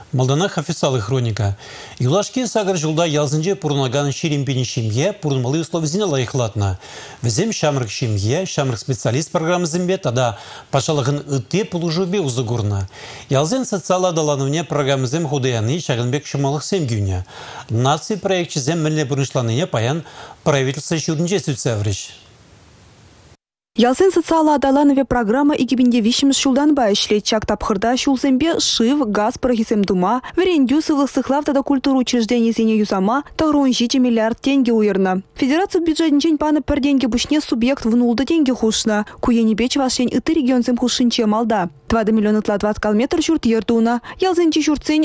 Малданах официалы хроника. Юлашки сагар жылда ялзынже пурнаган ширимпени шимье пурнмалы условизіне лайықлатына. Візем шамрық шимье, шамрық специалист программы зімбе, тада пашалығын үтте пулужубе узыгурна. Ялзен социалы адаланывне программы зім худаяны шағынбек шымалық семгюне. Нации проектчі зем міліне бұрнышланыне паян правительство шүрінже сүтсәвріш. Ялсен социалы адаланове программа игибинде вишіміз шулданба ішлет чак тапхырда шулзембе шив, газ, парахисем дума, верендю сывлық сыхлавтада культуру учреждений зене юзама, тағырун 7 миллиард тенге уйырна. Федерация бюджетінчен паны пір денге бушне субъект внулды денге хушна, куені беч вашен ыты регионзем хушинче малда. 2 миллиона 20 километр журт ердуна, ялзенчи журтсен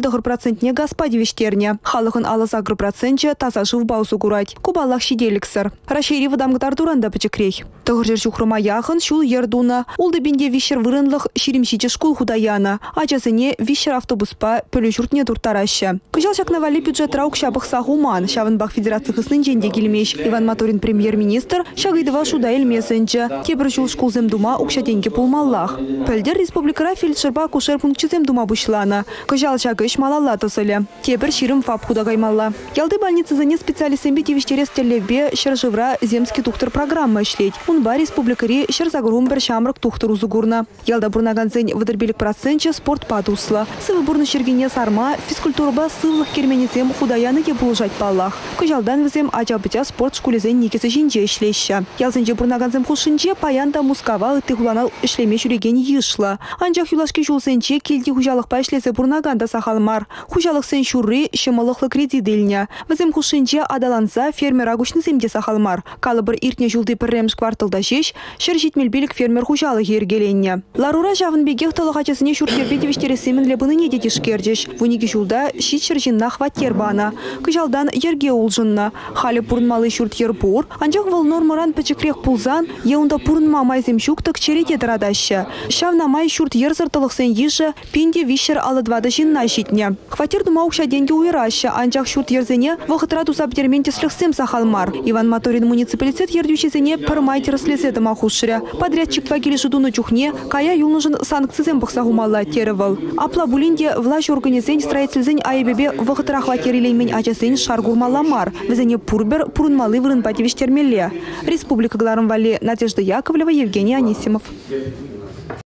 70% газ падивештерне, халықын алыс агропроцентче таза жив баусу курать, кубаллах шиделіксір. Рашери вадамгатар дуранда пачекрей. Тағыр жухрыма яхын шул ердуна, улды бенде вишер вырынлық ширимшиче шкул худаяна, ачасыне вишер автобуспа пөлі журтне туртараща. Кыжал шакнавали бюджет раук шабық сағуман, шавынбақ федерация хыснын женде келмеш. Иван Моторин премьер-министр шагайдыва шуда элмесенче, тебір жул шкул земдума укшатенке пулмаллах. Пөлдер республикара фельдшерба кушер пунктче земдума бушлана. Кыжал шагыш малалла тосылы. Тебір ширым фаб худагаймалла. Ялды больницы зане специалистембе тивиштерес телевбе шаржывра земский тухтыр программа ишлеть. Унба республикари шарзагрум бір шамрық тухтыр узугурна. Ялда бурнаганзен выдырбелік процентче спорт падусла. Сывы бурны шергене сарма, физкультурба сывлық керменезем худаяны ке булжать паллах. Кыжалдан візем ача-бытя спорт шкулезен некесі жинже ишлеща. Ялзенже бурнаганзем хушинче паянда мускава ыты хуланал ишлеме жүреген ешла. Анжақ юлашки жулсенче келді хужалықпа ишлезе бурнаганда сахалмар. Хужалық сен шуры шымылықлы кредидельня. Візем хушинче адаланса фермер агушны земде сахалмар. Калыбыр иртне жулды пірремш кварталда шеш, шыр жетмелбелік фермер хужалы ергеленне. Ларура жавын бегех талығачасыне шуркербедевіштересемен лебыныне детишкердеш. Вунеге жулда шит шыржинна хваттер бана. Кыжалдан ерге улжынна. Халі пурнмалы шурт ербур. Анжақ выл нормаран пачекрех пулзан, еунда пурнма майзем шуктық череде дырадаща. Шавна май шурт ерзыртылықсен ежі, пенде вишер алыдвада жинна шитне. Хваттер дума укша денге уйраща, анжақ шурт ерзене вғытра тусаптерменте слықсем сахалмар. Иван Моторин муниципалитет ердючезене пырмайтер слезеды махушыря. Подрядчик пагили жудуну чухне, кая юлнужын санкцизем бұқсағумалла теревал. Апла булинде власть организен строительзен айбебе вғытра хватерилеймен ачасен шаргурмаламар. Візене пурбер пурнмалы вырын бативиштермелле. Республика Гларым Вали, Надежда Яковлева, Евгений Анисимов.